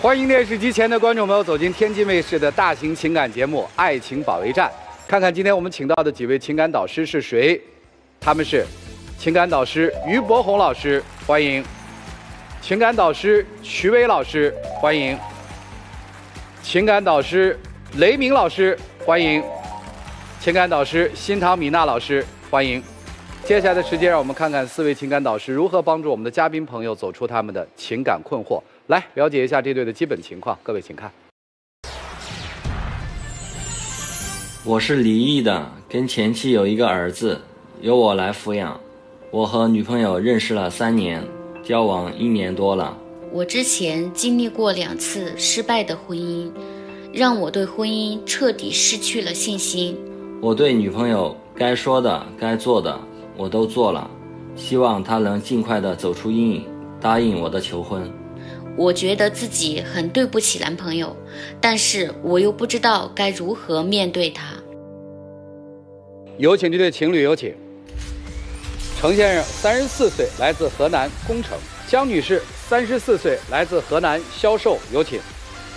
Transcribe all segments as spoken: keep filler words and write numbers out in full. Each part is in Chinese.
欢迎电视机前的观众朋友走进天津卫视的大型情感节目《爱情保卫战》，看看今天我们请到的几位情感导师是谁？他们是情感导师于博宏老师，欢迎；情感导师瞿伟老师，欢迎；情感导师雷鸣老师，欢迎；情感导师新唐米娜老师，欢迎。接下来的时间，让我们看看四位情感导师如何帮助我们的嘉宾朋友走出他们的情感困惑。来了解一下这对的基本情况，各位请看。 我是离异的，跟前妻有一个儿子，由我来抚养。我和女朋友认识了三年，交往一年多了。 我之前经历过两次失败的婚姻，让我对婚姻彻底失去了信心。 我对女朋友该说的该做的我都做了，希望她能尽快的走出阴影，答应我的求婚。 我觉得自己很对不起男朋友，但是我又不知道该如何面对他。 有请这对情侣，有请。程先生三十四岁，来自河南恭城；江女士三十四岁，来自河南销售，有请。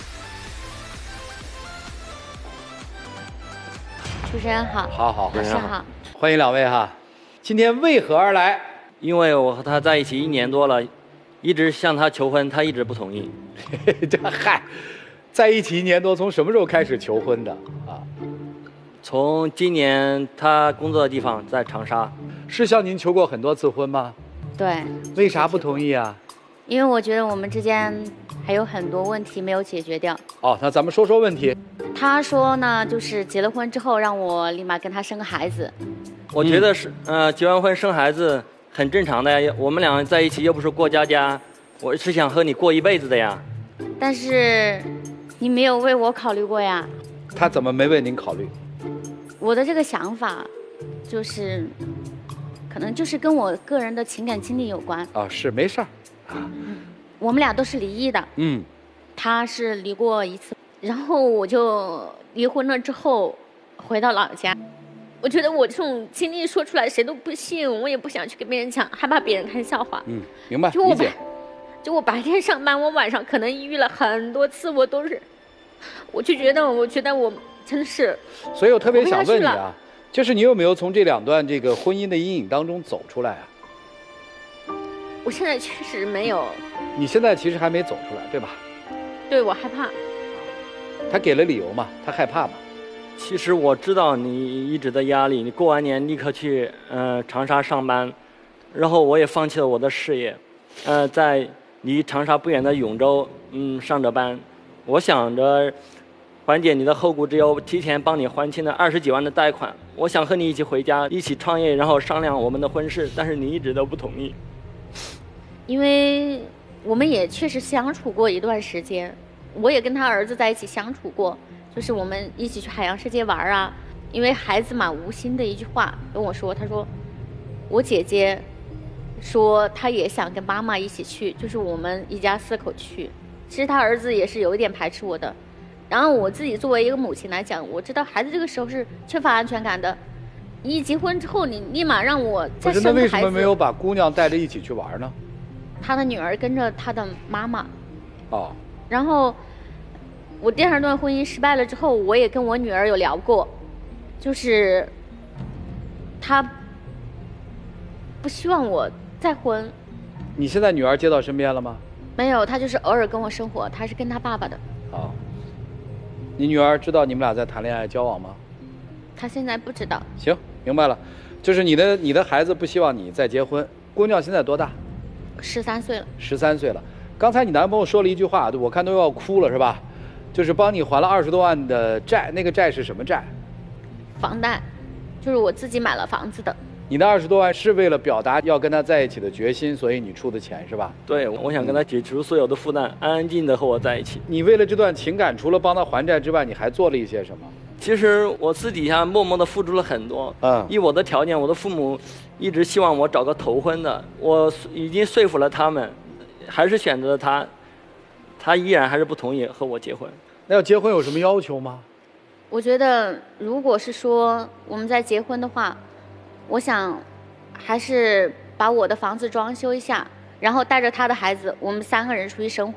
主持人好， 好好， 老师好， 欢迎两位哈。今天为何而来？ 因为我和他在一起一年多了，一直向他求婚，他一直不同意。 这嗨，在一起一年多，从什么时候开始求婚的啊？ 从今年他工作的地方在长沙。 是向您求过很多次婚吗？ 对。 为啥不同意啊？ 因为我觉得我们之间还有很多问题没有解决掉。 哦，那咱们说说问题。 他说呢，就是结了婚之后让我立马跟他生个孩子。 我觉得是，嗯、呃，结完婚生孩子很正常的呀。我们俩在一起又不是过家家，我是想和你过一辈子的呀。 但是你没有为我考虑过呀。 他怎么没为您考虑？ 我的这个想法就是可能就是跟我个人的情感经历有关。 啊，是没事儿。 嗯，我们俩都是离异的。 嗯。 他是离过一次，然后我就离婚了之后回到老家。我觉得我这种经历说出来谁都不信，我也不想去跟别人讲，害怕别人看笑话。 嗯，明白， 就我理解。 就我白天上班，我晚上可能抑郁了很多次，我都是，我就觉得，我觉得我真的是。 所以我特别想问你啊，就是你有没有从这两段这个婚姻的阴影当中走出来啊？ 我现在确实没有。 你现在其实还没走出来，对吧？ 对，我害怕。 他给了理由嘛？他害怕嘛？ 其实我知道你一直的压力，你过完年立刻去呃长沙上班，然后我也放弃了我的事业，呃，在离长沙不远的永州嗯上着班，我想着缓解你的后顾之忧，提前帮你还清了二十几万的贷款。我想和你一起回家，一起创业，然后商量我们的婚事，但是你一直都不同意。 因为我们也确实相处过一段时间，我也跟他儿子在一起相处过。就是我们一起去海洋世界玩啊，因为孩子嘛，无心的一句话跟我说，他说我姐姐说她也想跟妈妈一起去，就是我们一家四口去。其实他儿子也是有一点排斥我的，然后我自己作为一个母亲来讲，我知道孩子这个时候是缺乏安全感的。一结婚之后，你立马让我再生个孩子。 那为什么没有把姑娘带着一起去玩呢？ 他的女儿跟着他的妈妈。 哦。 然后。我第二段婚姻失败了之后，我也跟我女儿有聊过，就是她不希望我再婚。 你现在女儿接到身边了吗？ 没有，她就是偶尔跟我生活，她是跟她爸爸的。 好，你女儿知道你们俩在谈恋爱交往吗？ 她现在不知道。 行，明白了，就是你的你的孩子不希望你再结婚。姑娘现在多大？ 十三岁了。十三岁了。刚才你男朋友说了一句话，我看都要哭了，是吧？就是帮你还了二十多万的债，那个债是什么债？ 房贷，就是我自己买了房子的。 你的二十多万是为了表达要跟他在一起的决心，所以你出的钱是吧？ 对，我想跟他解除所有的负担，安安静静的和我在一起。 你为了这段情感，除了帮他还债之外，你还做了一些什么？ 其实我私底下默默的付出了很多。嗯，以我的条件，我的父母一直希望我找个头婚的，我已经说服了他们，还是选择了他，他依然还是不同意和我结婚。 那要结婚有什么要求吗？ 我觉得，如果是说我们在结婚的话，我想还是把我的房子装修一下，然后带着他的孩子，我们三个人出去生活。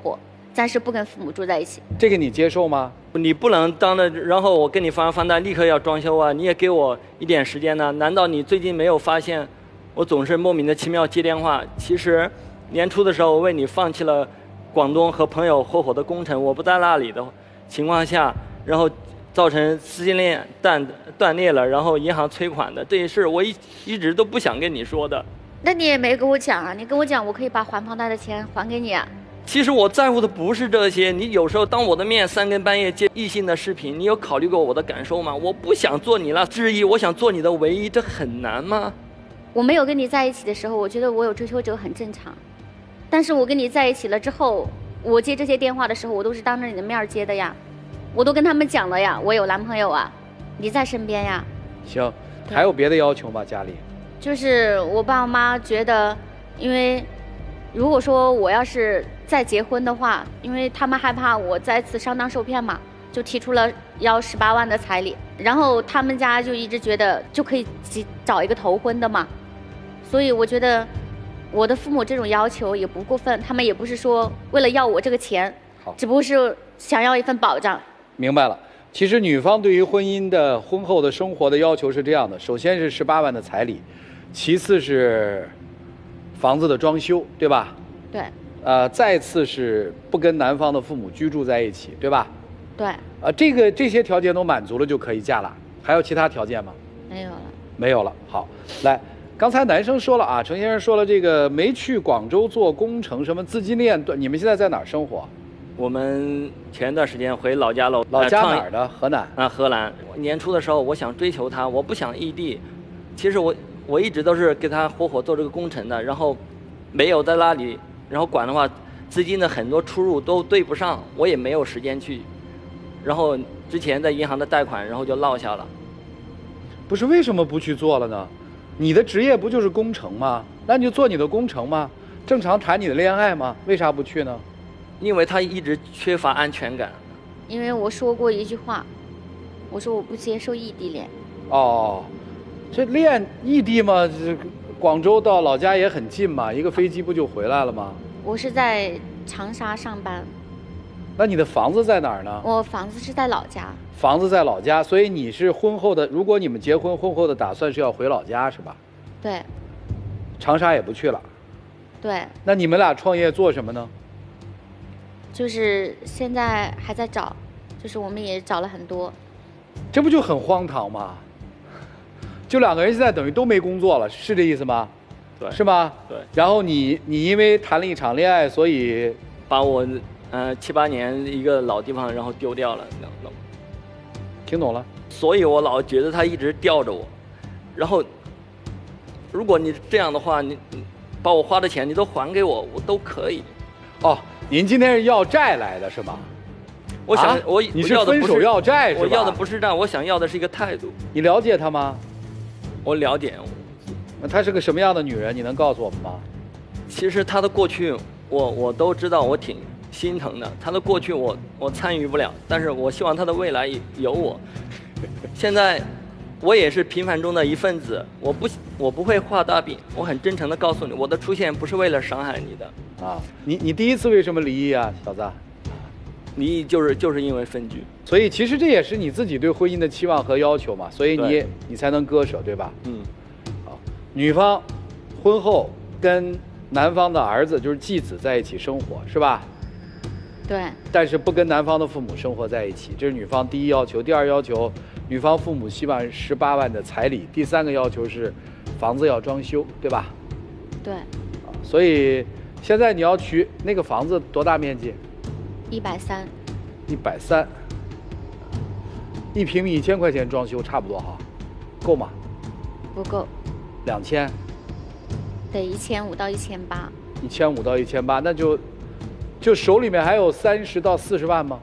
暂时不跟父母住在一起。 这个你接受吗？ 你不能当着，然后我跟你房房贷立刻要装修啊，你也给我一点时间呢？难道你最近没有发现，我总是莫名的奇妙接电话？其实年初的时候，我为你放弃了广东和朋友合伙的工程，我不在那里的情况下，然后造成资金链断断裂了，然后银行催款的，这些事我一一直都不想跟你说的。 那你也没跟我讲啊？你跟我讲，我可以把还房贷的钱还给你啊。 其实我在乎的不是这些，你有时候当我的面三更半夜接异性的视频，你有考虑过我的感受吗？我不想做你那之一，我想做你的唯一，这很难吗？ 我没有跟你在一起的时候，我觉得我有追求者很正常，但是我跟你在一起了之后，我接这些电话的时候，我都是当着你的面接的呀，我都跟他们讲了呀，我有男朋友啊，你在身边呀。 行，还有别的要求吗？家里？ 就是我爸妈觉得，因为如果说我要是再结婚的话，因为他们害怕我再次上当受骗嘛，就提出了要十八万的彩礼，然后他们家就一直觉得就可以找一个头婚的嘛，所以我觉得我的父母这种要求也不过分，他们也不是说为了要我这个钱，只不过是想要一份保障。 明白了。其实女方对于婚姻的婚后的生活的要求是这样的：首先是十八万的彩礼，其次是房子的装修，对吧？ 对。 呃，再次是不跟男方的父母居住在一起，对吧？ 对。 呃，这个这些条件都满足了就可以嫁了，还有其他条件吗？ 没有了。 没有了。好，来，刚才男生说了啊，程先生说了，这个没去广州做工程，什么资金链，你们现在在哪儿生活？ 我们前段时间回老家了。 老家哪儿的？河南。 啊，荷兰。年初的时候，我想追求她，我不想异地。其实我我一直都是给她合伙做这个工程的，然后没有在那里，然后管的话，资金的很多出入都对不上，我也没有时间去。然后之前在银行的贷款，然后就落下了。 不是，为什么不去做了呢？你的职业不就是工程吗？那你就做你的工程吗？正常谈你的恋爱吗？为啥不去呢？ 因为他一直缺乏安全感。 因为我说过一句话，我说我不接受异地恋。 哦，这恋异地嘛，这广州到老家也很近嘛，一个飞机不就回来了吗？ 我是在长沙上班。 那你的房子在哪儿呢？ 我房子是在老家。 房子在老家，所以你是婚后的，如果你们结婚，婚后的打算是要回老家是吧？ 对。 长沙也不去了。 对。 那你们俩创业做什么呢？ 就是现在还在找，就是我们也找了很多。 这不就很荒唐吗？就两个人现在等于都没工作了，是这意思吗？ 对。 是吗？ 对。 然后你你因为谈了一场恋爱，所以把我呃七八年一个老地方然后丢掉了。 听懂了。 所以我老觉得他一直吊着我，然后如果你这样的话，你把我花的钱你都还给我，我都可以。 哦。您今天是要债来的是吗？ 我想、啊、我你是分手要债是吧？ 我要的不是债，我想要的是一个态度。 你了解他吗？ 我了解。 那她是个什么样的女人？你能告诉我们吗？ 其实她的过去我我都知道，我挺心疼的。她的过去我我参与不了，但是我希望她的未来有我。现在我也是平凡中的一份子，我不我不会画大饼，我很真诚的告诉你，我的出现不是为了伤害你的。啊， 你你第一次为什么离异啊，小子？ 离异就是就是因为分居。 所以其实这也是你自己对婚姻的期望和要求嘛，所以你你才能割舍，对吧？ 嗯。 好，女方婚后跟男方的儿子就是继子在一起生活，是吧？ 对。 但是不跟男方的父母生活在一起，这是女方第一要求。第二要求，女方父母希望十八万的彩礼。第三个要求是房子要装修，对吧？ 对。 啊，所以现在你要娶那个房子多大面积？ 一百三。 一百三。一平米一千块钱装修差不多哈，够吗？ 不够。 两千。 得一千五到一千八。 一千五到一千八，那就就手里面还有三十到四十万吗？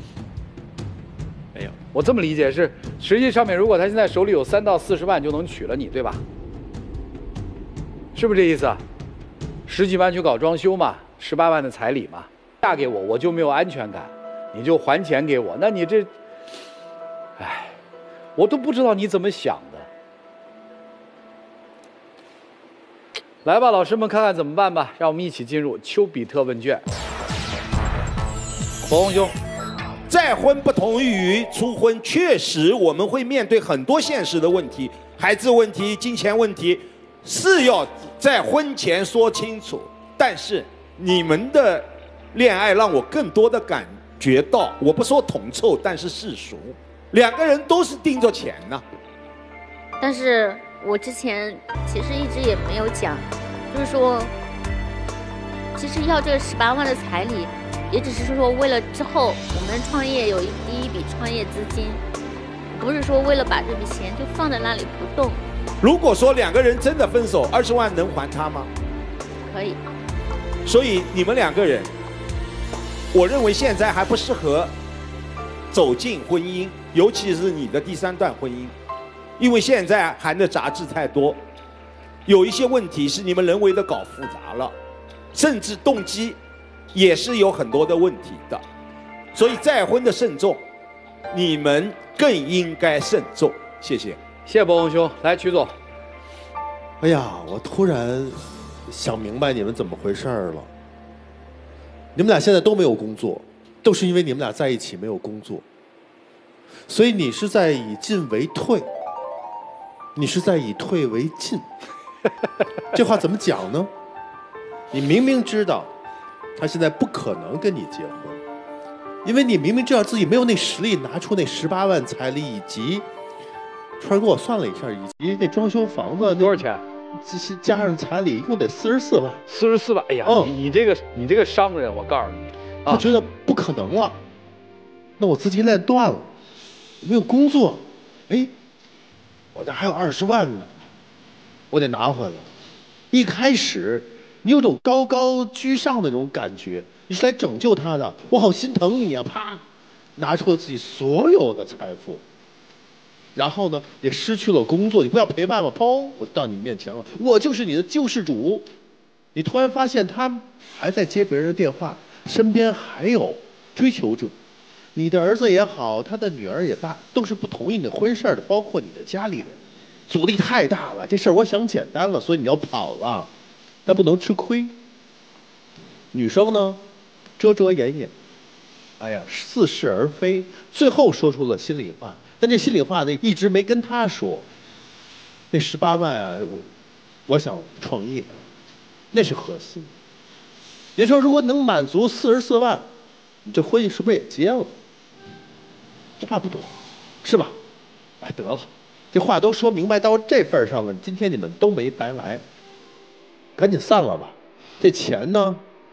没有。 我这么理解是，实际上面如果他现在手里有三到四十万，就能娶了你，对吧？是不是这意思啊？十几万去搞装修嘛，十八万的彩礼嘛，嫁给我我就没有安全感，你就还钱给我，那你这，哎，我都不知道你怎么想的。来吧，老师们看看怎么办吧，让我们一起进入丘比特问卷。 伯鸿兄， 再婚不同于初婚，确实我们会面对很多现实的问题，孩子问题、金钱问题，是要在婚前说清楚。但是你们的恋爱让我更多的感觉到，我不说同臭，但是世俗，两个人都是盯着钱呢、啊。 但是我之前其实一直也没有讲，就是说，其实要这个十八万的彩礼，也只是说为了之后我们创业有一第一笔创业资金，不是说为了把这笔钱就放在那里不动。 如果说两个人真的分手，二十万能还他吗？ 可以。 所以你们两个人，我认为现在还不适合走进婚姻，尤其是你的第三段婚姻，因为现在含的杂质太多，有一些问题是你们人为的搞复杂了，甚至动机也是有很多的问题的，所以再婚的慎重，你们更应该慎重。谢谢， 谢谢伯鸿兄。来，曲总。 哎呀，我突然想明白你们怎么回事了。你们俩现在都没有工作，都是因为你们俩在一起没有工作，所以你是在以进为退，你是在以退为进。这话怎么讲呢？你明明知道他现在不可能跟你结婚，因为你明明知道自己没有那实力拿出那十八万彩礼，以及川儿给我算了一下，以及那装修房子多少钱？ 这些加上彩礼一共得四十四万。 四十四万，哎呀， 嗯、 你你这个你这个商人，我告诉你， 啊、他觉得不可能了。那我资金链断了，没有工作，哎，我这还有二十万呢，我得拿回来。一开始你有种高高居上的那种感觉，你是来拯救他的，我好心疼你啊！啪，拿出了自己所有的财富。然后呢，也失去了工作，你不要陪伴吗？砰，我到你面前了，我就是你的救世主。你突然发现他还在接别人的电话，身边还有追求者，你的儿子也好，他的女儿也罢，都是不同意你的婚事的，包括你的家里人，阻力太大了。这事儿我想简单了，所以你要跑了，但不能吃亏。女生呢，遮遮掩掩，哎呀，似是而非，最后说出了心里话。但这心里话呢，一直没跟他说。那十八万啊，我我想创业，那是核心。您说，如果能满足四十四万，你这婚姻是不是也结了？差不多，是吧？哎，得了，这话都说明白到这份上了，今天你们都没白来，赶紧散了吧。这钱呢？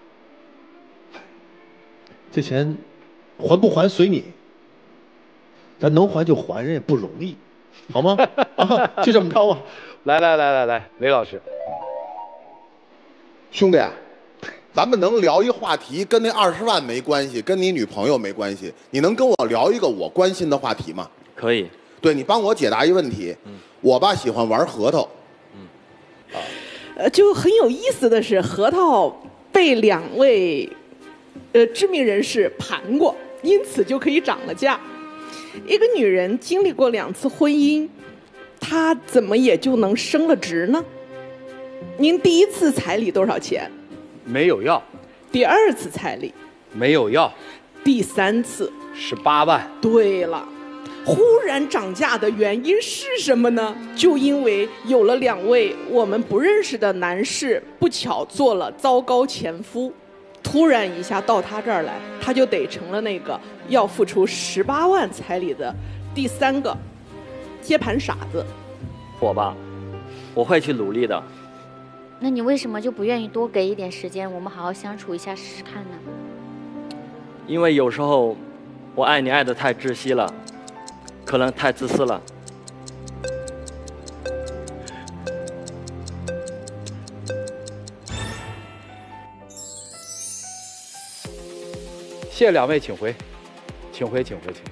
这钱还不还随你。咱能还就还，人也不容易，好吗？啊，就这么着吧。 来来来来来，雷老师， 兄弟，咱们能聊一话题，跟那二十万没关系，跟你女朋友没关系，你能跟我聊一个我关心的话题吗？ 可以。 对，你帮我解答一问题。嗯，我爸喜欢玩核桃。 嗯，啊，呃，就很有意思的是，核桃被两位呃知名人士盘过，因此就可以涨了价。一个女人经历过两次婚姻，她怎么也就能升了职呢？您第一次彩礼多少钱？ 没有要。 第二次彩礼？ 没有要。 第三次？ 十八万。 对了，忽然涨价的原因是什么呢？就因为有了两位我们不认识的男士不巧做了糟糕前夫。突然一下到他这儿来，他就得成了那个要付出十八万彩礼的第三个接盘傻子。 我吧，我会去努力的。 那你为什么就不愿意多给一点时间，我们好好相处一下试试看呢？ 因为有时候我爱你爱得太窒息了，可能太自私了。 谢谢两位，请回，请回，请回，请回。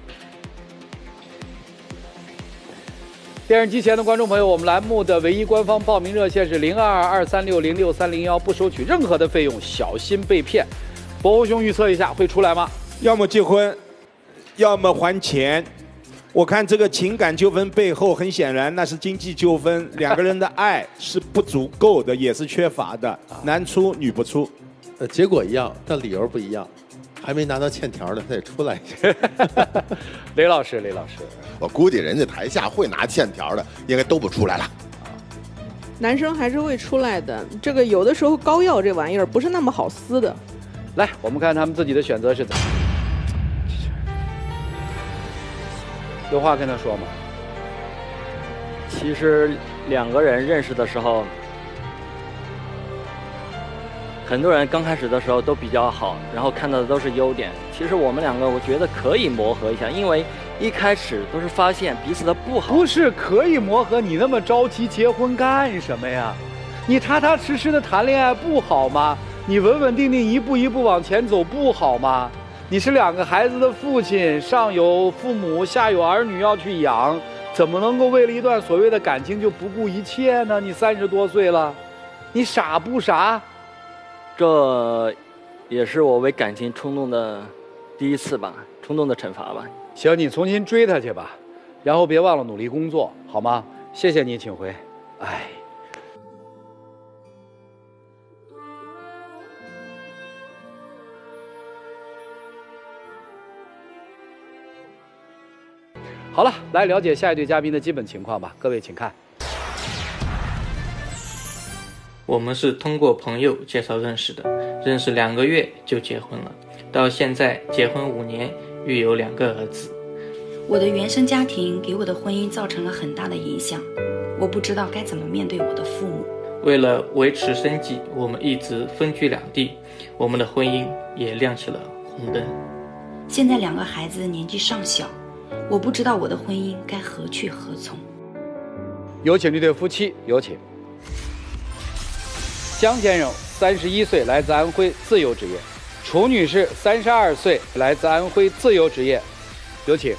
电视机前的观众朋友，我们栏目的唯一官方报名热线是零二二三六零六三零幺，不收取任何的费用，小心被骗。伯鸿兄预测一下会出来吗？ 要么结婚，要么还钱。我看这个情感纠纷背后，很显然那是经济纠纷，两个人的爱是不足够的，也是缺乏的，男出女不出。 呃，结果一样，但理由不一样。 还没拿到欠条呢，他得出来一下。 雷老师，雷老师， 我估计人家台下会拿欠条的，应该都不出来了。 男生还是会出来的，这个有的时候膏药这玩意儿不是那么好撕的。 来，我们看他们自己的选择是怎么。有话跟他说吗？ 其实两个人认识的时候，很多人刚开始的时候都比较好，然后看到的都是优点。其实我们两个，我觉得可以磨合一下，因为一开始都是发现彼此的不好。 不是可以磨合，你那么着急结婚干什么呀？你踏踏实实的谈恋爱不好吗？你稳稳定定一步一步往前走不好吗？你是两个孩子的父亲，上有父母，下有儿女要去养，怎么能够为了一段所谓的感情就不顾一切呢？你三十多岁了，你傻不傻？ 这也是我为感情冲动的第一次吧，冲动的惩罚吧。 行，你重新追他去吧，然后别忘了努力工作，好吗？谢谢你，请回。哎。好了，来了解下一对嘉宾的基本情况吧。各位请看。 我们是通过朋友介绍认识的，认识两个月就结婚了，到现在结婚五年，育有两个儿子。 我的原生家庭给我的婚姻造成了很大的影响，我不知道该怎么面对我的父母。 为了维持生计，我们一直分居两地，我们的婚姻也亮起了红灯。 现在两个孩子年纪尚小，我不知道我的婚姻该何去何从。 有请这对夫妻，有请。江先生，三十一岁，来自安徽，自由职业；楚女士，三十二岁，来自安徽，自由职业。有请。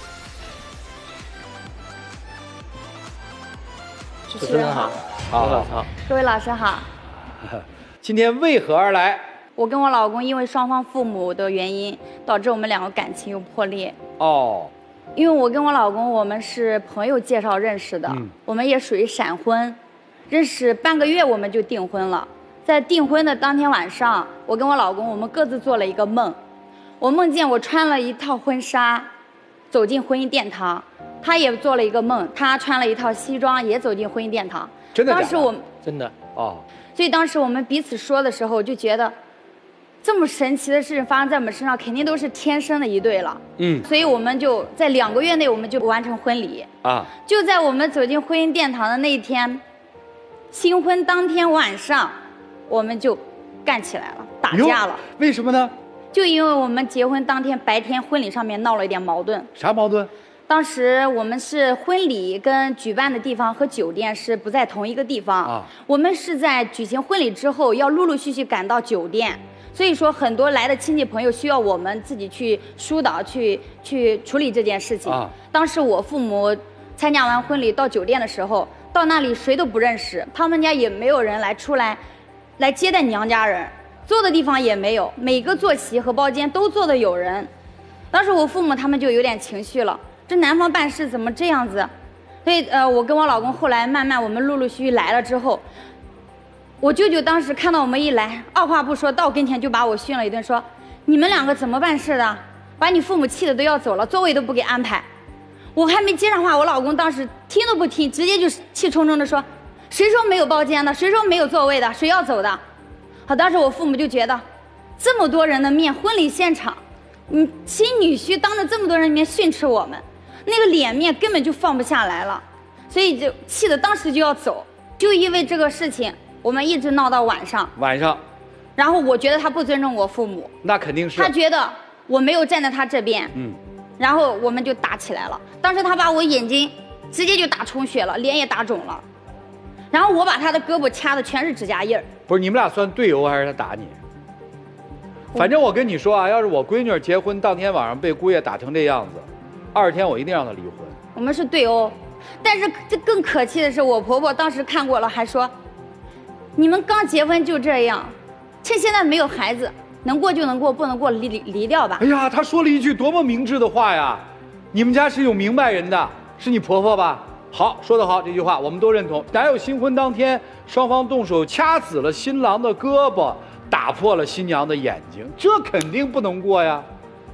主持人好， 好好好， 各位老师好。 今天为何而来？ 我跟我老公因为双方父母的原因，导致我们两个感情有破裂。 哦。 因为我跟我老公，我们是朋友介绍认识的， 嗯、 我们也属于闪婚，认识半个月我们就订婚了。在订婚的当天晚上，我跟我老公我们各自做了一个梦，我梦见我穿了一套婚纱，走进婚姻殿堂，他也做了一个梦，他穿了一套西装也走进婚姻殿堂。 真的假的？ 当时我真的哦， 所以当时我们彼此说的时候，就觉得这么神奇的事情发生在我们身上，肯定都是天生的一对了。 嗯， 所以我们就在两个月内，我们就完成婚礼。 啊， 就在我们走进婚姻殿堂的那一天，新婚当天晚上，我们就干起来了，打架了。 为什么呢？ 就因为我们结婚当天白天婚礼上面闹了一点矛盾。 啥矛盾？ 当时我们是婚礼跟举办的地方和酒店是不在同一个地方啊，我们是在举行婚礼之后要陆陆续续赶到酒店。所以说，很多来的亲戚朋友需要我们自己去疏导、去去处理这件事情。啊、当时我父母参加完婚礼到酒店的时候，到那里谁都不认识，他们家也没有人来出来，来接待娘家人，坐的地方也没有，每个坐席和包间都坐的有人。当时我父母他们就有点情绪了，这男方办事怎么这样子？所以呃，我跟我老公后来慢慢我们陆陆续续来了之后。我舅舅当时看到我们一来，二话不说到跟前就把我训了一顿，说：“你们两个怎么办事的？把你父母气得都要走了，座位都不给安排。”我还没接上话，我老公当时听都不听，直接就气冲冲的说：“谁说没有包间的？谁说没有座位的？谁要走的？”好，当时我父母就觉得，这么多人的面，婚礼现场，你亲女婿当着这么多人面训斥我们，那个脸面根本就放不下来了，所以就气得当时就要走，就因为这个事情。我们一直闹到晚上， 晚上， 然后我觉得他不尊重我父母， 那肯定是他觉得我没有站在他这边， 嗯， 然后我们就打起来了。当时他把我眼睛直接就打充血了，脸也打肿了，然后我把他的胳膊掐的全是指甲印儿。 不是你们俩算队友还是他打你？反正我跟你说啊，要是我闺女结婚当天晚上被姑爷打成这样子，二十天我一定让她离婚。 我们是队友，但是这更可气的是，我婆婆当时看过了，还说。你们刚结婚就这样，趁现在没有孩子，能过就能过，不能过离离离掉吧。 哎呀，她说了一句多么明智的话呀！你们家是有明白人的，是你婆婆吧？好，说得好，这句话我们都认同。哪有新婚当天双方动手掐死了新郎的胳膊，打破了新娘的眼睛？这肯定不能过呀！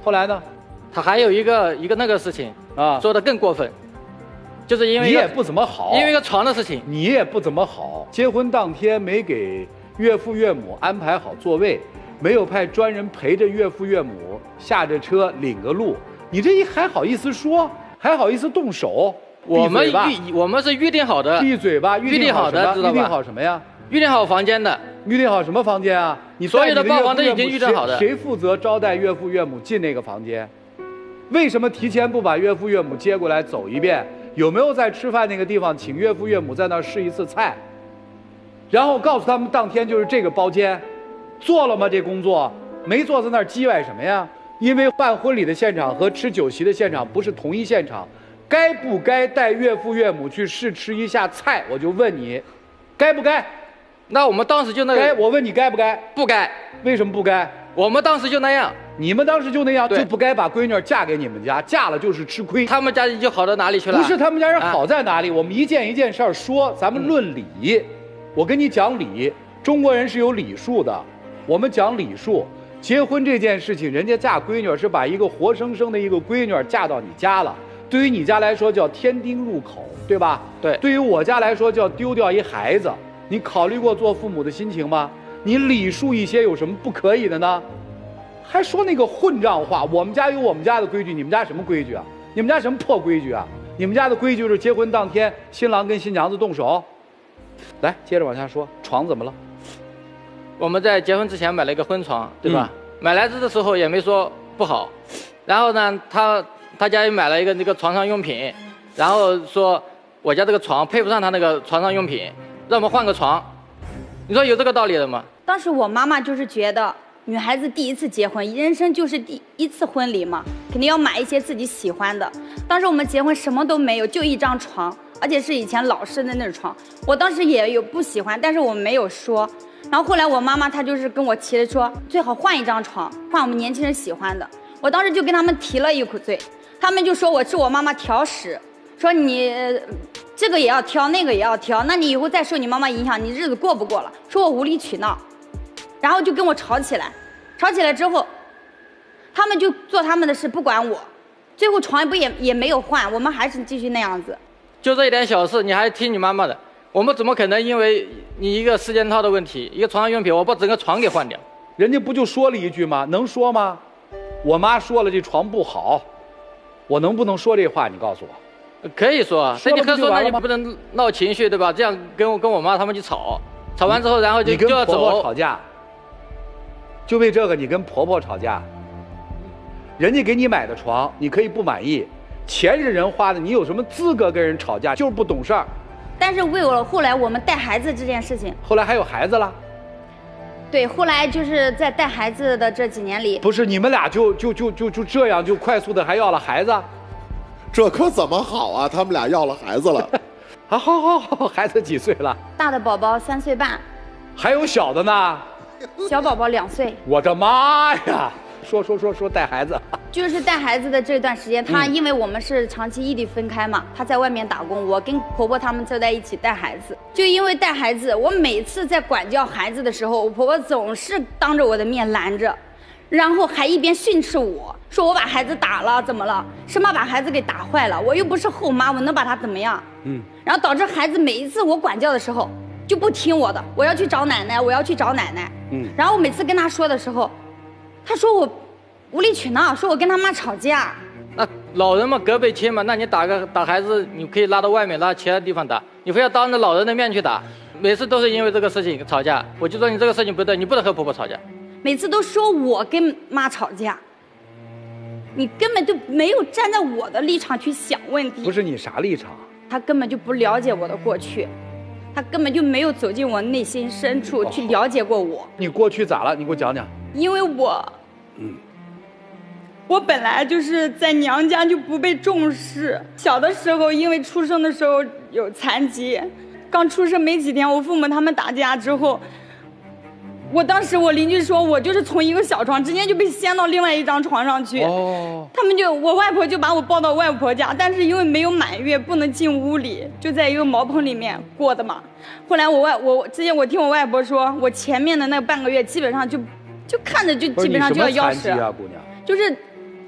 后来呢？ 他还有一个一个那个事情啊， 做的更过分，就是因为你也不怎么好， 因为一个床的事情， 你也不怎么好。结婚当天没给岳父岳母安排好座位，没有派专人陪着岳父岳母下着车领个路，你这一还好意思说，还好意思动手？ 我们预我们是预定好的， 闭嘴吧！ 预定好的，知道吧？ 预定好什么呀？ 预定好房间的。 预定好什么房间啊？你所有的包房都已经预定好的。 谁负责招待岳父岳母进那个房间？为什么提前不把岳父岳母接过来走一遍？有没有在吃饭那个地方请岳父岳母在那儿试一次菜？然后告诉他们当天就是这个包间，做了吗？这工作没做，在那儿叽歪什么呀？因为办婚礼的现场和吃酒席的现场不是同一现场，该不该带岳父岳母去试吃一下菜？我就问你，该不该？ 那我们当时就那个。 该，我问你该不该？ 不该。 为什么不该？ 我们当时就那样。 你们当时就那样，就不该把闺女嫁给你们家，嫁了就是吃亏。 他们家就好到哪里去了？ 不是他们家人好在哪里？啊、我们一件一件事儿说，咱们论理。嗯、我跟你讲理，中国人是有礼数的，我们讲礼数。结婚这件事情，人家嫁闺女是把一个活生生的一个闺女嫁到你家了，对于你家来说叫添丁入口，对吧？ 对。 对于我家来说叫丢掉一孩子，你考虑过做父母的心情吗？你礼数一些有什么不可以的呢？还说那个混账话，我们家有我们家的规矩，你们家什么规矩啊？你们家什么破规矩啊？你们家的规矩是结婚当天新郎跟新娘子动手。来，接着往下说，床怎么了？ 我们在结婚之前买了一个婚床，对吧？嗯、买来的时候也没说不好，然后呢，他他家也买了一个那个床上用品，然后说我家这个床配不上他那个床上用品，让我们换个床。你说有这个道理的吗？ 当时我妈妈就是觉得女孩子第一次结婚，人生就是第一次婚礼嘛，肯定要买一些自己喜欢的。当时我们结婚什么都没有，就一张床，而且是以前老式的那种床。我当时也有不喜欢，但是我没有说。然后后来我妈妈她就是跟我提了说，最好换一张床，换我们年轻人喜欢的。我当时就跟他们提了一口嘴，他们就说我是我妈妈挑食，说你这个也要挑，那个也要挑，那你以后再受你妈妈影响，你日子过不过了？说我无理取闹，然后就跟我吵起来。吵起来之后，他们就做他们的事，不管我。最后床不也也没有换，我们还是继续那样子。 就这一点小事，你还听你妈妈的？我们怎么可能因为你一个四件套的问题，一个床上用品，我把整个床给换掉？ 人家不就说了一句吗？能说吗？我妈说了这床不好，我能不能说这话？你告诉我。 可以说，那你可说，那你不能闹情绪，对吧？这样跟我跟我妈他们去吵，吵完之后，然后就你跟就要走。 婆婆吵架，就为这个你跟婆婆吵架。人家给你买的床，你可以不满意，钱是人花的，你有什么资格跟人吵架？就是不懂事儿。 但是为了后来我们带孩子这件事情， 后来还有孩子了。 对，后来就是在带孩子的这几年里， 不是你们俩就就就就就这样就快速的还要了孩子。 这可怎么好啊？他们俩要了孩子了， 好好好好，孩子几岁了？ 大的宝宝三岁半， 还有小的呢。 小宝宝两岁。 我的妈呀！说说说说带孩子， 就是带孩子的这段时间，他因为我们是长期异地分开嘛，他在外面打工，我跟婆婆他们就在一起带孩子。就因为带孩子，我每次在管教孩子的时候，我婆婆总是当着我的面拦着。然后还一边训斥我说我把孩子打了怎么了，生怕把孩子给打坏了，我又不是后妈，我能把他怎么样？嗯，然后导致孩子每一次我管教的时候就不听我的，我要去找奶奶，我要去找奶奶。嗯，然后我每次跟他说的时候，他说我无理取闹，说我跟他妈吵架。 那老人嘛，隔辈亲嘛，那你打个打孩子，你可以拉到外面，拉其他地方打，你非要当着老人的面去打，每次都是因为这个事情吵架。我就说你这个事情不对，你不能和婆婆吵架。 每次都说我跟妈吵架，你根本就没有站在我的立场去想问题。 不是你啥立场？ 他根本就不了解我的过去，他根本就没有走进我内心深处去了解过我。 你过去咋了？你给我讲讲。 因为我，嗯，我本来就是在娘家就不被重视。小的时候，因为出生的时候有残疾，刚出生没几天，我父母他们打架之后。我当时我邻居说我就是从一个小床直接就被掀到另外一张床上去，哦，他们就我外婆就把我抱到外婆家，但是因为没有满月不能进屋里，就在一个茅棚里面过的嘛。后来我外我之前我听我外婆说，我前面的那半个月基本上就就看着就基本上就要夭折。 啊，姑娘， 就是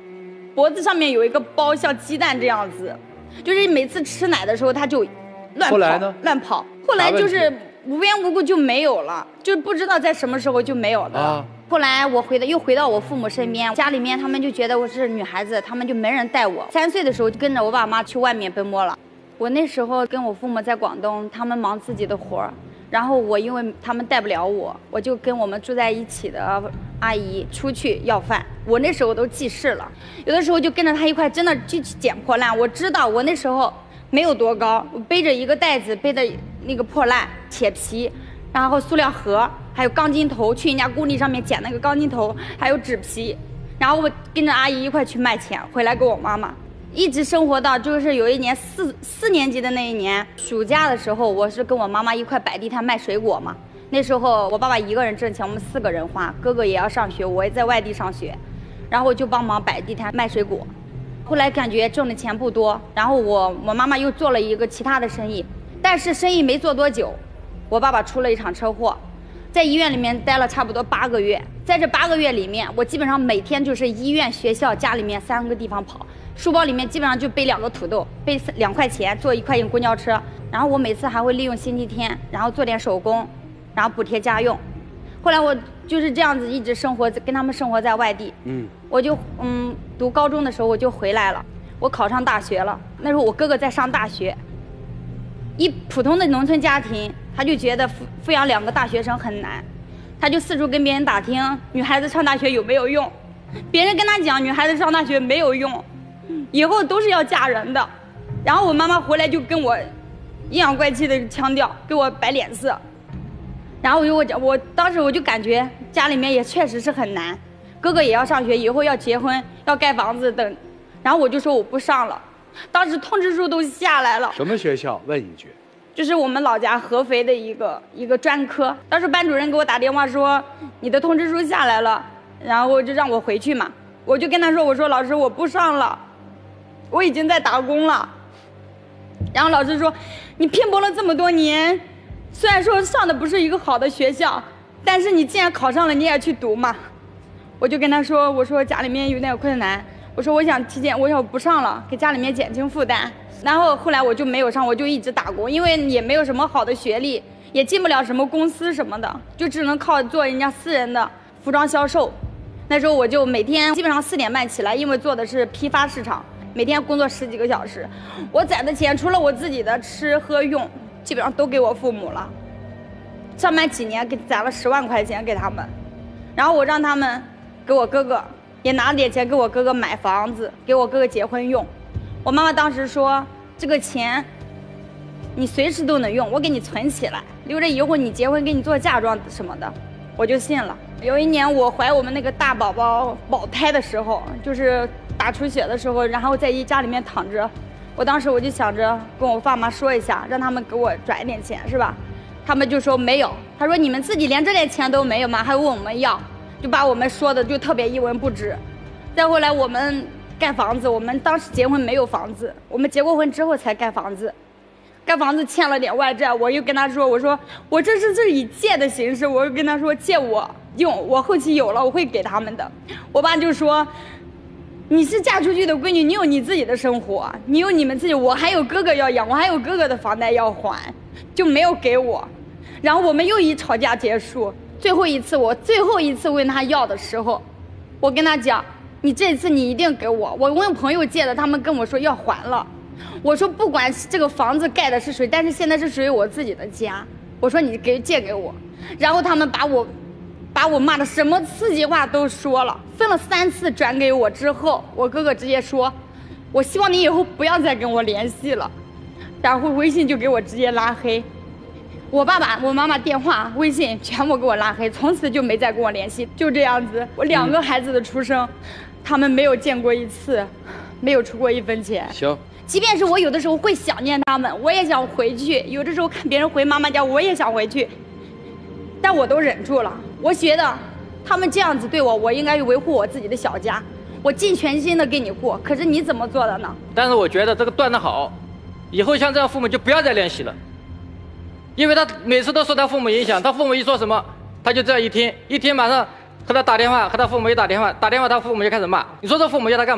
脖子上面有一个包，像鸡蛋这样子，就是每次吃奶的时候他就乱跑。 后来呢？ 乱跑。后来就是无缘无故就没有了，就不知道在什么时候就没有了。啊、后来我回的又回到我父母身边，家里面他们就觉得我是女孩子，他们就没人带我。三岁的时候就跟着我爸妈去外面奔波了。我那时候跟我父母在广东，他们忙自己的活儿。然后我因为他们带不了我，我就跟我们住在一起的阿姨出去要饭。我那时候都记事了，有的时候就跟着她一块真的去捡破烂。我知道我那时候没有多高，我背着一个袋子，背着那个破烂铁皮，然后塑料盒，还有钢筋头，去人家工地上面捡那个钢筋头，还有纸皮。然后我跟着阿姨一块去卖钱，回来给我妈妈。一直生活到就是有一年四四年级的那一年暑假的时候，我是跟我妈妈一块摆地摊卖水果嘛。那时候我爸爸一个人挣钱，我们四个人花，哥哥也要上学，我也在外地上学，然后我就帮忙摆地摊卖水果。后来感觉挣的钱不多，然后我我妈妈又做了一个其他的生意，但是生意没做多久，我爸爸出了一场车祸，在医院里面待了差不多八个月。在这八个月里面，我基本上每天就是医院、学校、家里面三个地方跑。书包里面基本上就背两个土豆，背两块钱，坐一块钱公交车。然后我每次还会利用星期天，然后做点手工，然后补贴家用。后来我就是这样子一直生活，跟他们生活在外地。嗯，我就嗯读高中的时候我就回来了，我考上大学了。那时候我哥哥在上大学。一普通的农村家庭，他就觉得抚抚养两个大学生很难，他就四处跟别人打听女孩子上大学有没有用。别人跟他讲女孩子上大学没有用。以后都是要嫁人的，然后我妈妈回来就跟我阴阳怪气的腔调，给我摆脸色。然后我就我讲，我当时我就感觉家里面也确实是很难，哥哥也要上学，以后要结婚，要盖房子等。然后我就说我不上了，当时通知书都下来了。 什么学校？问一句。 就是我们老家合肥的一个一个专科。当时班主任给我打电话说你的通知书下来了，然后就让我回去嘛。我就跟他说，我说老师我不上了。我已经在打工了，然后老师说，你拼搏了这么多年，虽然说上的不是一个好的学校，但是你既然考上了，你也去读嘛。我就跟他说，我说家里面有点困难，我说我想提前，我想不上了，给家里面减轻负担。然后后来我就没有上，我就一直打工，因为也没有什么好的学历，也进不了什么公司什么的，就只能靠做人家私人的服装销售。那时候我就每天基本上四点半起来，因为做的是批发市场。每天工作十几个小时，我攒的钱除了我自己的吃喝用，基本上都给我父母了。上班几年给攒了十万块钱给他们，然后我让他们给我哥哥也拿了点钱给我哥哥买房子，给我哥哥结婚用。我妈妈当时说，这个钱你随时都能用，我给你存起来，留着以后你结婚给你做嫁妆什么的。我就信了。有一年我怀我们那个大宝宝保胎的时候，就是大出血的时候，然后在一家里面躺着，我当时我就想着跟我爸妈说一下，让他们给我转一点钱，是吧？他们就说没有，他说你们自己连这点钱都没有吗？还问我们要，就把我们说的就特别一文不值。再后来我们盖房子，我们当时结婚没有房子，我们结过婚之后才盖房子。盖房子欠了点外债，我又跟他说，我说我这是是以借的形式，我又跟他说借我用，我后期有了我会给他们的。我爸就说，你是嫁出去的闺女，你有你自己的生活，你有你们自己，我还有哥哥要养，我还有哥哥的房贷要还，就没有给我。然后我们又以吵架结束。最后一次我最后一次问他要的时候，我跟他讲，你这次你一定给我。我问朋友借的，他们跟我说要还了。我说不管这个房子盖的是谁，但是现在是属于我自己的家。我说你给借给我。然后他们把我把我骂的什么刺激话都说了，分了三次转给我之后，我哥哥直接说，我希望你以后不要再跟我联系了。然后微信就给我直接拉黑，我爸爸我妈妈电话微信全部给我拉黑，从此就没再跟我联系。就这样子，我两个孩子的出生、嗯、他们没有见过一次，没有出过一分钱。 行， 即便是我有的时候会想念他们，我也想回去，有的时候看别人回妈妈家我也想回去，但我都忍住了。我觉得他们这样子对我，我应该维护我自己的小家，我尽全心的给你过，可是你怎么做的呢？ 但是我觉得这个断得好，以后像这样父母就不要再联系了，因为他每次都受他父母影响，他父母一说什么他就这样一听，一听马上和他打电话，和他父母一打电话，打电话他父母就开始骂，你说这父母要他干嘛？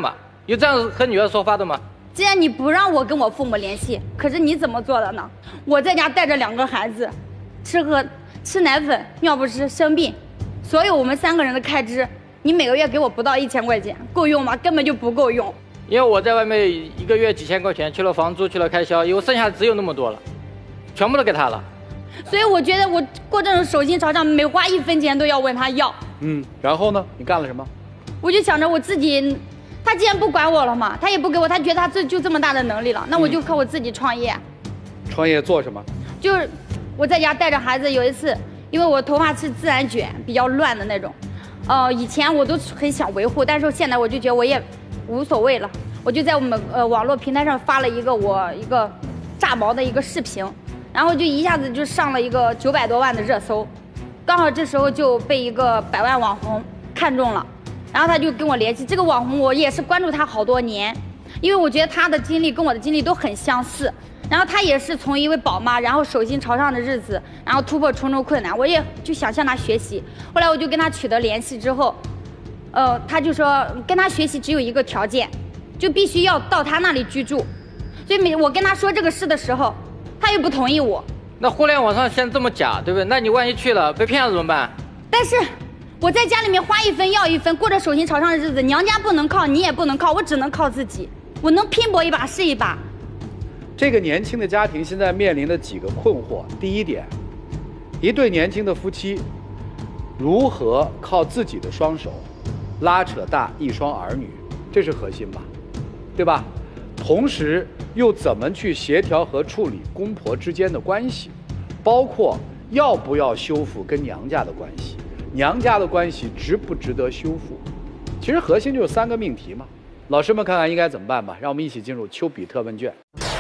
有这样和女儿说话的吗？ 既然你不让我跟我父母联系，可是你怎么做的呢？我在家带着两个孩子，吃喝吃奶粉、尿不湿、生病，所有我们三个人的开支，你每个月给我不到一千块钱，够用吗？根本就不够用。 因为我在外面一个月几千块钱，去了房租，去了开销，因为我剩下只有那么多了，全部都给他了。 所以我觉得我过这种手心朝上，每花一分钱都要问他要。 嗯，然后呢？你干了什么？ 我就想着我自己，他既然不管我了嘛，他也不给我，他觉得他这就这么大的能力了，那我就靠我自己创业。 创业做什么？ 就是我在家带着孩子，有一次，因为我头发是自然卷，比较乱的那种，呃，以前我都很想维护，但是现在我就觉得我也无所谓了，我就在我们呃网络平台上发了一个我一个炸毛的一个视频，然后就一下子就上了一个九百多万的热搜，刚好这时候就被一个百万网红看中了，然后他就跟我联系。这个网红我也是关注他好多年，因为我觉得他的经历跟我的经历都很相似。然后他也是从一位宝妈，然后手心朝上的日子，然后突破重重困难，我也就想向他学习。后来我就跟他取得联系之后，呃，他就说跟他学习只有一个条件，就必须要到他那里居住。所以每我跟他说这个事的时候，他又不同意我。 那互联网上现在这么假，对不对？那你万一去了被骗了怎么办？ 但是我在家里面花一分要一分，过着手心朝上的日子，娘家不能靠，你也不能靠，我只能靠自己。我能拼搏一把是一把。 这个年轻的家庭现在面临的几个困惑：第一点，一对年轻的夫妻如何靠自己的双手拉扯大一双儿女，这是核心吧，对吧？同时又怎么去协调和处理公婆之间的关系，包括要不要修复跟娘家的关系，娘家的关系值不值得修复？其实核心就是三个命题嘛。老师们看看应该怎么办吧？让我们一起进入丘比特问卷。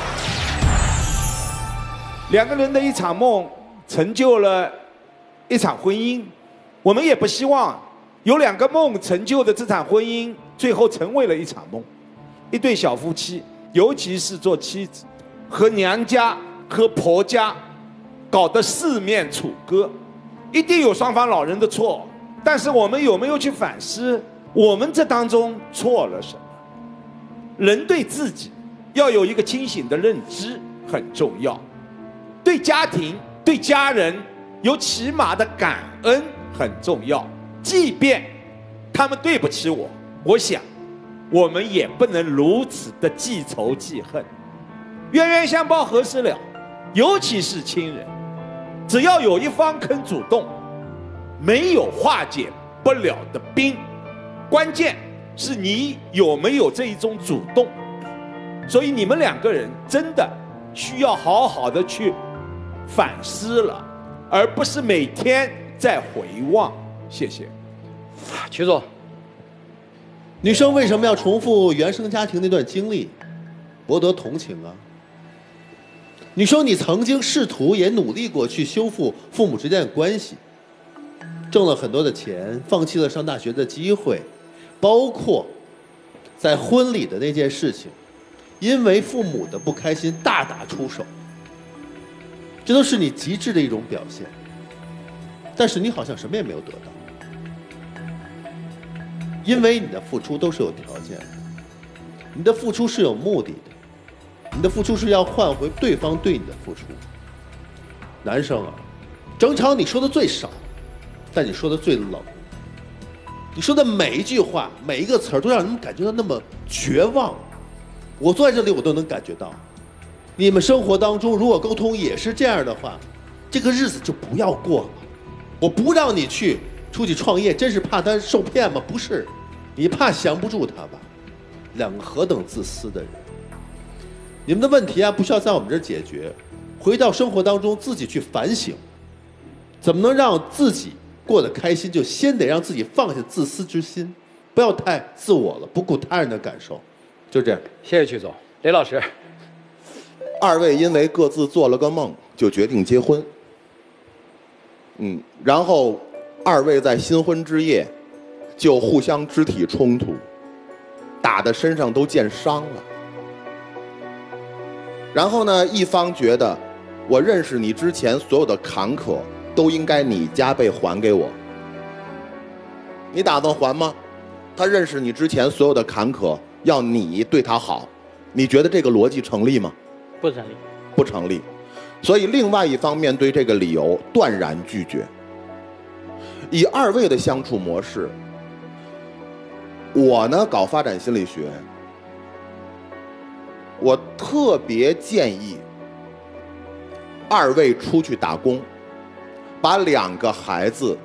两个人的一场梦成就了一场婚姻，我们也不希望有两个梦成就的这场婚姻最后成为了一场梦。一对小夫妻，尤其是做妻子，和娘家和婆家搞得四面楚歌，一定有双方老人的错，但是我们有没有去反思我们这当中错了什么？人对自己要有一个清醒的认知很重要，对家庭对家人有起码的感恩很重要，即便他们对不起我，我想我们也不能如此的记仇记恨。冤冤相报何时了，尤其是亲人，只要有一方肯主动，没有化解不了的冰，关键是你有没有这一种主动。所以你们两个人真的需要好好的去反思了，而不是每天在回望。谢谢。 曲总， 女生为什么要重复原生家庭那段经历，博得同情啊？女生，你曾经试图也努力过去修复父母之间的关系，挣了很多的钱，放弃了上大学的机会，包括在婚礼的那件事情，因为父母的不开心大打出手，这都是你极致的一种表现。但是你好像什么也没有得到，因为你的付出都是有条件的，你的付出是有目的的，你的付出是要换回对方对你的付出。男生啊，整场你说的最少，但你说的最冷，你说的每一句话每一个词儿都让人们感觉到那么绝望。我坐在这里我都能感觉到，你们生活当中如果沟通也是这样的话，这个日子就不要过了。我不让你去出去创业，真是怕他受骗吗？不是，你怕降不住他吧？两个何等自私的人！你们的问题啊，不需要在我们这儿解决，回到生活当中自己去反省，怎么能让自己过得开心，就先得让自己放下自私之心，不要太自我了，不顾他人的感受。就这样。 谢谢曲总。雷老师， 二位因为各自做了个梦，就决定结婚。嗯，然后二位在新婚之夜就互相肢体冲突，打得身上都见伤了。然后呢，一方觉得我认识你之前所有的坎坷都应该你加倍还给我，你打算还吗？他认识你之前所有的坎坷要你对他好，你觉得这个逻辑成立吗？ 不成立。 不成立。所以另外一方面对这个理由断然拒绝。以二位的相处模式，我呢搞发展心理学，我特别建议二位出去打工，把两个孩子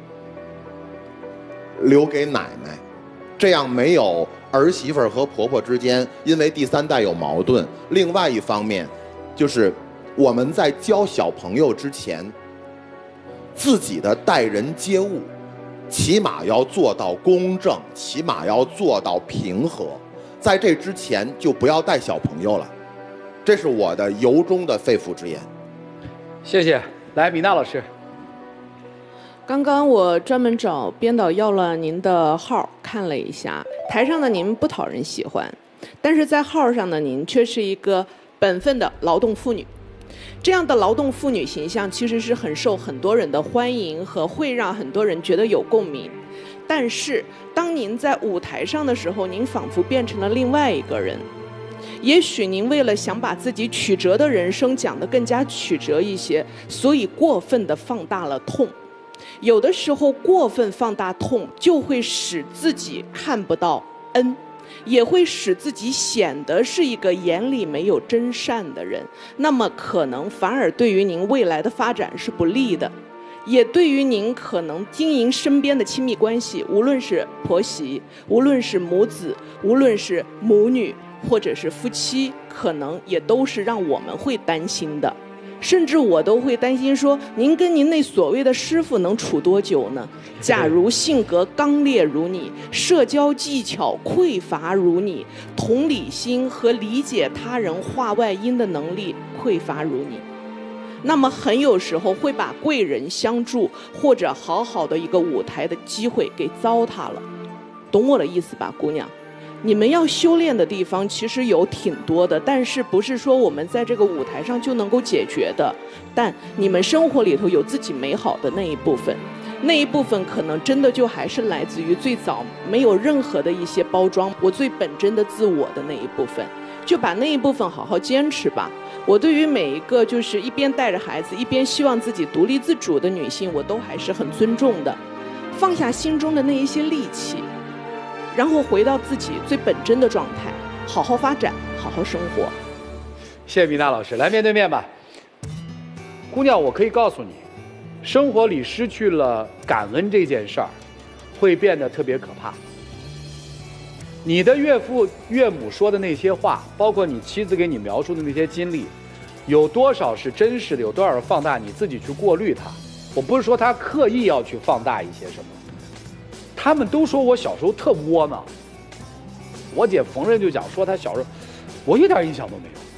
留给奶奶，这样没有儿媳妇和婆婆之间因为第三代有矛盾。另外一方面，就是我们在教小朋友之前，自己的待人接物，起码要做到公正，起码要做到平和。在这之前，就不要带小朋友了。这是我的由衷的肺腑之言。 谢谢。来，米娜老师。 刚刚我专门找编导要了您的号看了一下，台上的您不讨人喜欢，但是在号上的您却是一个本分的劳动妇女。这样的劳动妇女形象其实是很受很多人的欢迎和会让很多人觉得有共鸣。但是当您在舞台上的时候，您仿佛变成了另外一个人。也许您为了想把自己曲折的人生讲得更加曲折一些，所以过分地放大了痛。有的时候过分放大痛，就会使自己看不到恩，也会使自己显得是一个眼里没有真善的人，那么可能反而对于您未来的发展是不利的，也对于您可能经营身边的亲密关系，无论是婆媳，无论是母子，无论是母女，或者是夫妻，可能也都是让我们会担心的。甚至我都会担心说，您跟您那所谓的师傅能处多久呢？假如性格刚烈如你，社交技巧匮乏如你，同理心和理解他人话外音的能力匮乏如你，那么很有时候会把贵人相助或者好好的一个舞台的机会给糟蹋了。懂我的意思吧，姑娘？你们要修炼的地方其实有挺多的，但是不是说我们在这个舞台上就能够解决的。但你们生活里头有自己美好的那一部分，那一部分可能真的就还是来自于最早没有任何的一些包装，我最本真的自我的那一部分，就把那一部分好好坚持吧。我对于每一个就是一边带着孩子一边希望自己独立自主的女性，我都还是很尊重的。放下心中的那一些戾气，然后回到自己最本真的状态，好好发展，好好生活。 谢谢米娜老师，来面对面吧。姑娘，我可以告诉你，生活里失去了感恩这件事儿，会变得特别可怕。你的岳父岳母说的那些话，包括你妻子给你描述的那些经历，有多少是真实的，有多少是放大，你自己去过滤它。我不是说他刻意要去放大一些什么。他们都说我小时候特窝囊，我姐逢人就讲说她小时候，我一点印象都没有，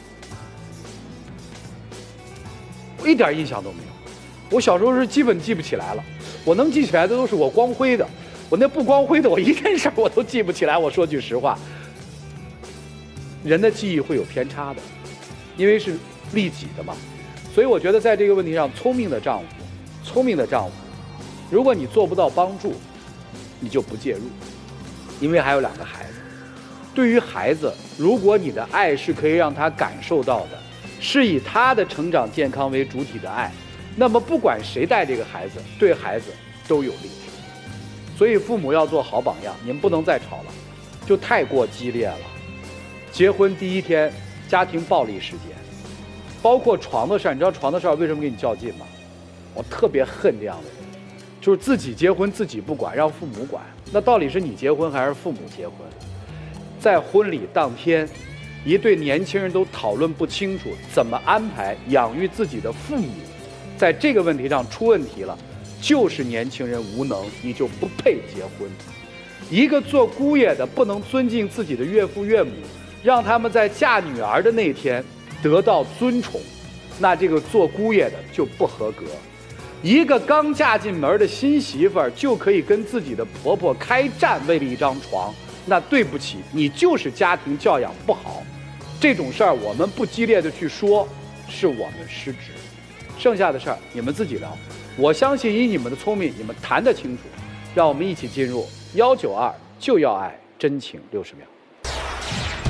我一点印象都没有。我小时候是基本记不起来了，我能记起来的都是我光辉的，我那不光辉的，我一件事我都记不起来。我说句实话，人的记忆会有偏差的，因为是利己的嘛。所以我觉得在这个问题上，聪明的丈夫，聪明的丈夫，如果你做不到帮助，你就不介入，因为还有两个孩子。对于孩子，如果你的爱是可以让他感受到的，是以他的成长健康为主体的爱，那么不管谁带这个孩子，对孩子都有利。所以父母要做好榜样，你们不能再吵了，就太过激烈了。结婚第一天，家庭暴力事件，包括床的事儿，你知道床的事儿为什么给你较劲吗？我特别恨这样的人。就是自己结婚自己不管，让父母管，那到底是你结婚还是父母结婚？在婚礼当天，一对年轻人都讨论不清楚怎么安排养育自己的父母，在这个问题上出问题了，就是年轻人无能，你就不配结婚。一个做姑爷的不能尊敬自己的岳父岳母，让他们在嫁女儿的那天得到尊崇，那这个做姑爷的就不合格。一个刚嫁进门的新媳妇儿就可以跟自己的婆婆开战，为了一张床，那对不起，你就是家庭教养不好。这种事儿我们不激烈的去说，是我们失职。剩下的事儿你们自己聊。我相信以你们的聪明，你们谈得清楚。让我们一起进入幺九二就要爱真情六十秒。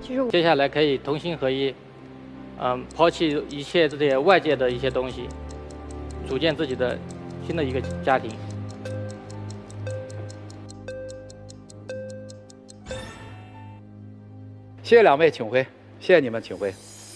其实接下来可以同心合一，嗯，抛弃一切这些外界的一些东西，组建自己的新的一个家庭。 谢谢两位，请回。谢谢你们，请回。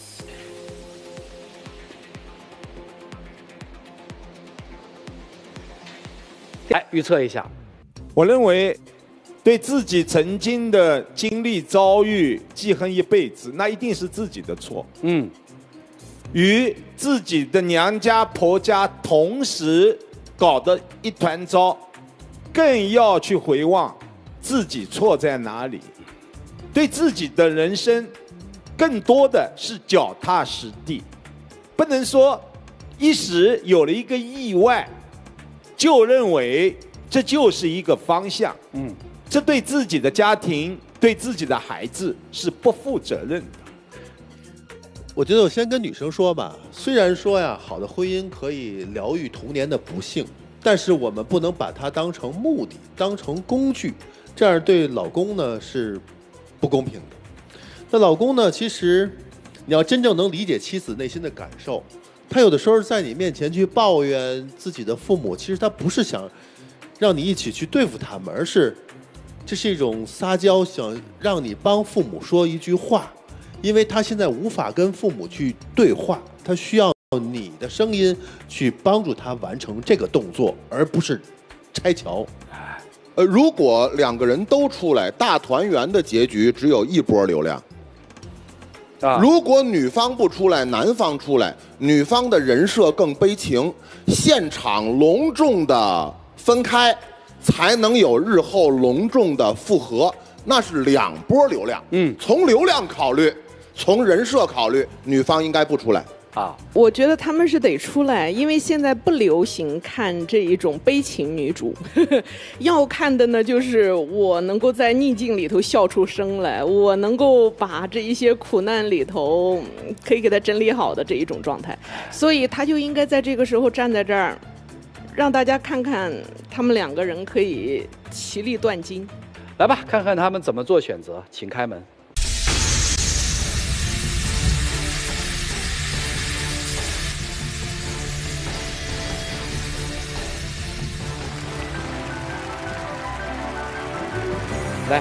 来预测一下， 我认为，对自己曾经的经历遭遇记恨一辈子，那一定是自己的错。 嗯， 与自己的娘家婆家同时搞得一团糟，更要去回望自己错在哪里。对自己的人生，更多的是脚踏实地，不能说一时有了一个意外，就认为这就是一个方向。 嗯， 这对自己的家庭、对自己的孩子是不负责任的。 我觉得我先跟女生说吧，虽然说呀，好的婚姻可以疗愈童年的不幸，但是我们不能把它当成目的，当成工具，这样对老公呢是不公平的。那老公呢，其实你要真正能理解妻子内心的感受，他有的时候在你面前去抱怨自己的父母，其实他不是想让你一起去对付他们，而是这是一种撒娇，想让你帮父母说一句话，因为他现在无法跟父母去对话，他需要你的声音去帮助他完成这个动作，而不是拆桥。 呃，如果两个人都出来，大团圆的结局只有一波流量。 啊， 如果女方不出来，男方出来，女方的人设更悲情，现场隆重的分开，才能有日后隆重的复合，那是两波流量。 嗯， 从流量考虑，从人设考虑，女方应该不出来。 啊， 我觉得他们是得出来，因为现在不流行看这一种悲情女主，呵呵，要看的呢就是我能够在逆境里头笑出声来，我能够把这一些苦难里头可以给它整理好的这一种状态，所以他就应该在这个时候站在这儿，让大家看看他们两个人可以其利断金。 来吧，看看他们怎么做选择，请开门。来，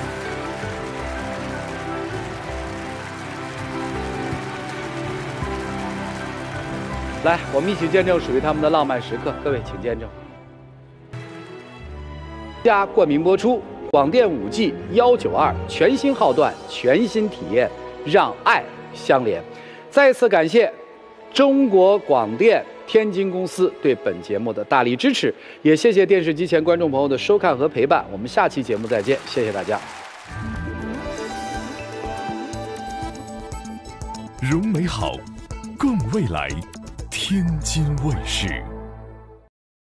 来，我们一起见证属于他们的浪漫时刻。各位，请见证。加冠名播出，广电五 G 幺九二全新号段，全新体验，让爱相连。再次感谢中国广电天津公司对本节目的大力支持，也谢谢电视机前观众朋友的收看和陪伴。我们下期节目再见，谢谢大家。 容美好，共未来，天津卫视。